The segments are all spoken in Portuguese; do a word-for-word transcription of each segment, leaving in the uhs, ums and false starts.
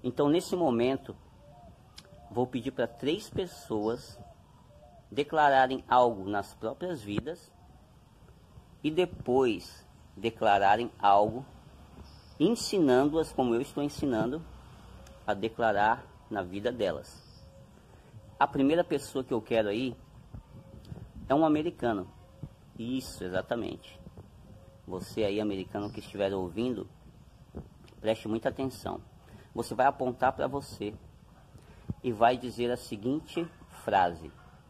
Então, nesse momento, vou pedir para três pessoas declararem algo nas próprias vidas e depois declararem algo, ensinando-as, como eu estou ensinando, a declarar na vida delas. A primeira pessoa que eu quero aí é um americano. Isso, exatamente. Você aí, americano, que estiver ouvindo, preste muita atenção. Você vai apontar para você e vai dizer a seguinte frase: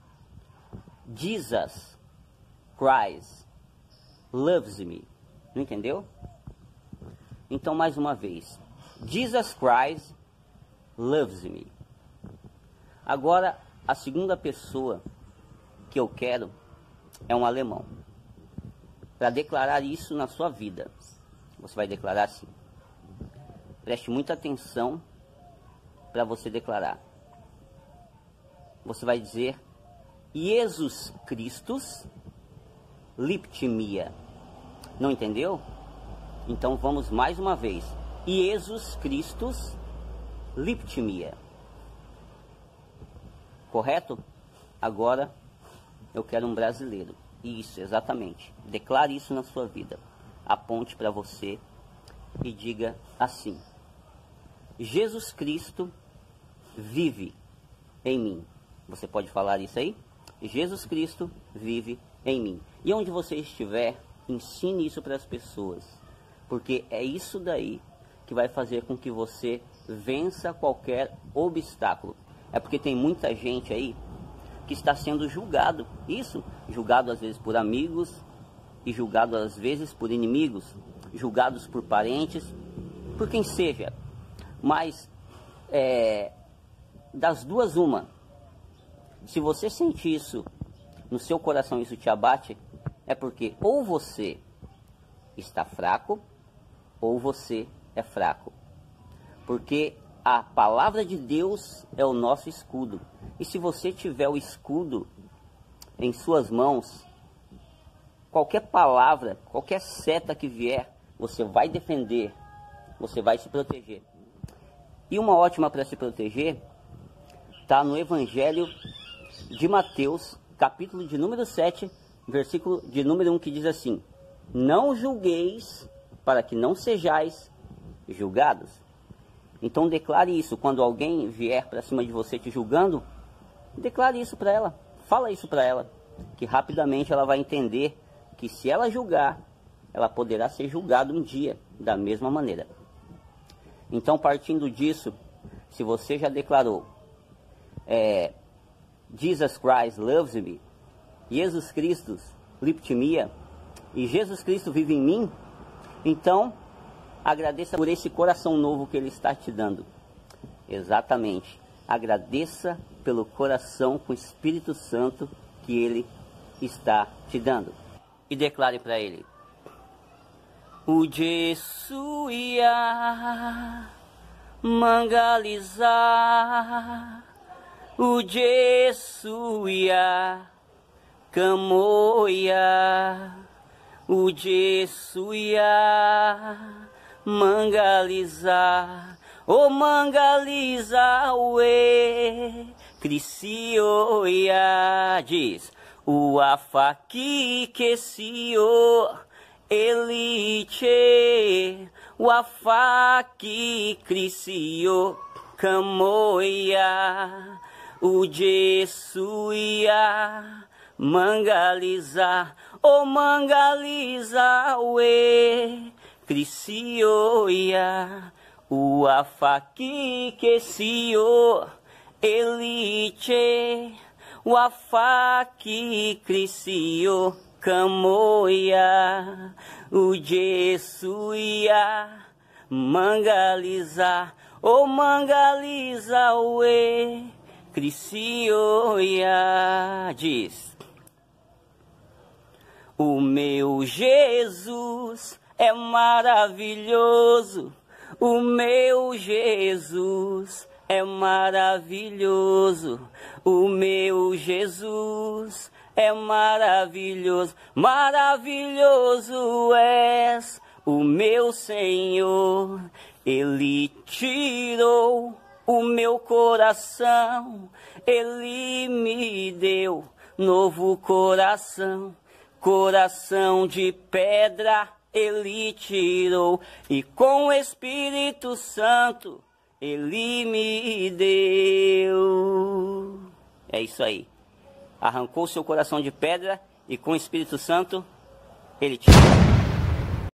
Jesus Christ loves me. Não entendeu? Então, mais uma vez. Jesus Christ loves me. Agora, a segunda pessoa que eu quero é um alemão. Para declarar isso na sua vida, você vai declarar assim. Preste muita atenção para você declarar. Você vai dizer: Jesus Christus liebt mich. Não entendeu? Então vamos mais uma vez. Jesus Christus liebt mich. Correto? Agora eu quero um brasileiro. Isso, exatamente. Declare isso na sua vida. Aponte para você e diga assim: Jesus Cristo vive em mim. Você pode falar isso aí? Jesus Cristo vive em mim. E onde você estiver, ensine isso para as pessoas. Porque é isso daí que vai fazer com que você vença qualquer obstáculo. É porque tem muita gente aí que está sendo julgado. Isso, julgado às vezes por amigos e julgado às vezes por inimigos, julgados por parentes, por quem seja. Mas é, das duas uma, se você sente isso no seu coração, isso te abate, é porque ou você está fraco ou você é fraco. Porque a palavra de Deus é o nosso escudo. E se você tiver o escudo em suas mãos, qualquer palavra, qualquer seta que vier, você vai defender, você vai se proteger. E uma ótima para se proteger está no Evangelho de Mateus, capítulo de número sete, versículo de número um, que diz assim: não julgueis para que não sejais julgados. Então declare isso. Quando alguém vier para cima de você te julgando, declare isso para ela. Fala isso para ela, que rapidamente ela vai entender que se ela julgar, ela poderá ser julgada um dia da mesma maneira. Então, partindo disso, se você já declarou é, Jesus Christ loves me, Jesus Cristo liebt mich, e Jesus Cristo vive em mim, então agradeça por esse coração novo que Ele está te dando. Exatamente. Agradeça pelo coração com o Espírito Santo que Ele está te dando. E declare para Ele: o Jesus ia mangalizar, o Jesus ia camoia, o Jesus ia mangalizar, o mangaliza ue, criscioia, diz, o afaqui que se o elite, o afaqui criscio camoia, o jesuia mangaliza, o mangaliza ue, criscioia, o afaqui que se o elite, o afaqui criscio camoia, o jesuia mangaliza, o mangaliza ue, criscioia, diz, o meu Jesus é maravilhoso, o meu Jesus é maravilhoso, o meu Jesus é maravilhoso, maravilhoso és, o meu Senhor, Ele tirou o meu coração, Ele me deu novo coração, coração de pedra Ele tirou, e com o Espírito Santo Ele me deu. É isso aí. Arrancou seu coração de pedra e com o Espírito Santo Ele tirou.